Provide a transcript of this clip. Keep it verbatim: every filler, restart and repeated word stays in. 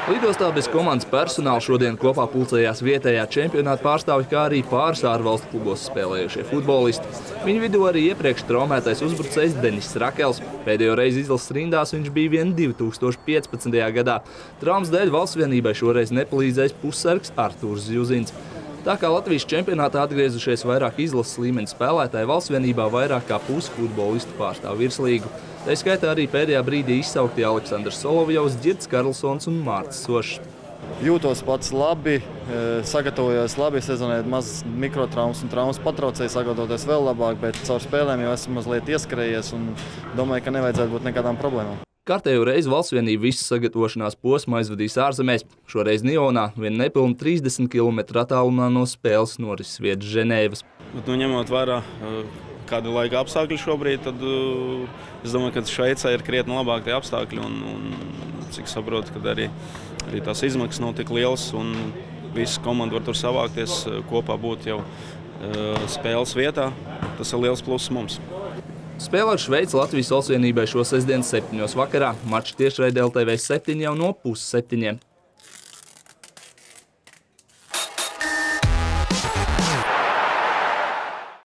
Lidostā bez komandas personāla šodien kopā pulcējās vietējā čempionāta pārstāvji, kā arī pāris ārvalstu klubos spēlējušie futbolisti. Viņu vidū arī iepriekš traumētais uzbrucējs Denis Rakels. Pēdējo reizi izlases rindās viņš bija vien divi tūkstoši piecpadsmitajā gadā. Traumas dēļ valstsvienībai šoreiz nepalīdzējis pussargs Artūrs Zjuzins. Tā kā Latvijas čempionātā atgriezušies vairāk izlases līmeņa spēlētāji, valstsvienībā vairāk kā pusi futbolistu pārstāv virslīgu. Tā skaitā arī pēdējā brīdī izsaukti Aleksandrs Solovjovs, Ģirds Karlsons un Mārcis Sošs. Jūtos pats labi, sagatavojos labi, sezonē maz mikrotraumas un traumas patraucēja, sagatavoties vēl labāk, bet caur spēlēm jau esmu mazliet ieskrējies un domāju, ka nevajadzētu būt nekādām problēmām. Kārtējo reizi valstsvienība visu sagatavošanās posmu aizvadīs ārzemēs. Šoreiz Nionā, vien nepilni trīsdesmit kilometru attālumā no spēles norises vietas Ženēvas. Bet, nu, ņemot vērā kāda laika apstākļi šobrīd, tad es domāju, ka Šveicē ir krietni labāk tie apstākļi un, un cik saprotu, ka arī, arī tās izmaksas nav tik lielas un visa komanda var tur savākties, kopā būt jau spēles vietā. Tas ir liels pluss mums. Spēle ar Šveici Latvijas valstsvienībai šo sestdienu septiņos vakarā. Mačs tiešraidē L T V septiņi jau no pusseptiņiem.